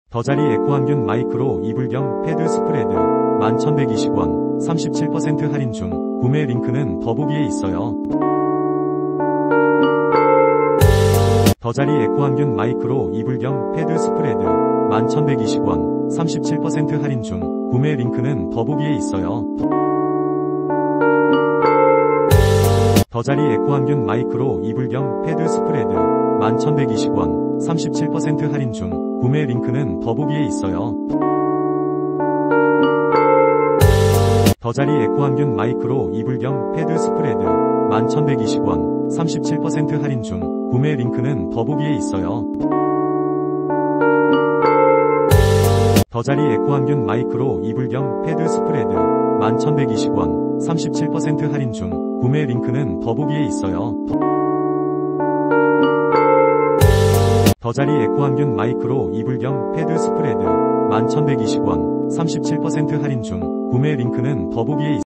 더자리 에코항균 마이크로 이불경 패드 스프레드 11,120원 37% 할인 중. 구매 링크는 더보기에 있어요. 더자리 에코항균 마이크로 이불경 패드 스프레드 11,120원 37% 할인 중. 구매 링크는 더보기에 있어요. 더자리 에코항균 마이크로 이불경 패드 스프레드 11,120원 37% 할인 중. 구매 링크는 더보기에 있어요. 더자리 에코항균 마이크로 이불경 패드 스프레드 11,120원 37% 할인 중. 구매 링크는 더보기에 있어요. 더자리 에코항균 마이크로 이불경 패드 스프레드 11,120원 37% 할인 중. 구매 링크는 더보기에 있어요. 더자리 에코항균 마이크로 이불경 패드 스프레드 11,120원 37% 할인 중. 구매 링크는 더보기에 있어요.